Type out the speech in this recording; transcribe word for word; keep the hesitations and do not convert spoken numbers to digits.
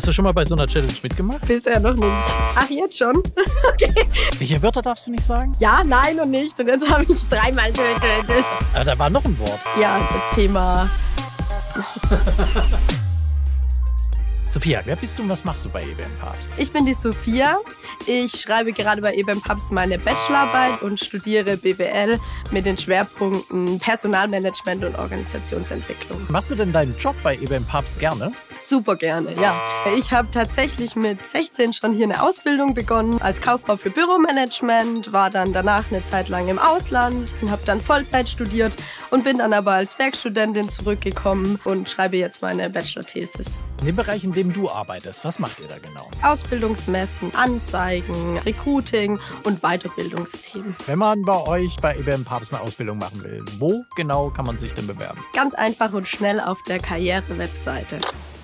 Hast du schon mal bei so einer Challenge mitgemacht? Bisher noch nicht. Ach, jetzt schon? Okay. Welche Wörter darfst du nicht sagen? Ja, nein und nicht. Und jetzt habe ich dreimal getötet. Aber da war noch ein Wort. Ja, das Thema... Sophia, wer bist du und was machst du bei E B M Papst? Ich bin die Sophia. Ich schreibe gerade bei E B M Papst meine Bachelorarbeit und studiere B W L mit den Schwerpunkten Personalmanagement und Organisationsentwicklung. Machst du denn deinen Job bei E B M Papst gerne? Super gerne, ja. Ich habe tatsächlich mit sechzehn schon hier eine Ausbildung begonnen als Kauffrau für Büromanagement, war dann danach eine Zeit lang im Ausland und habe dann Vollzeit studiert und bin dann aber als Werkstudentin zurückgekommen und schreibe jetzt meine Bachelor-Thesis. In dem Bereich, in dem du arbeitest, was macht ihr da genau? Ausbildungsmessen, Anzeigen, Recruiting und Weiterbildungsthemen. Wenn man bei euch bei E B M Papst eine Ausbildung machen will, wo genau kann man sich denn bewerben? Ganz einfach und schnell auf der Karriere-Webseite.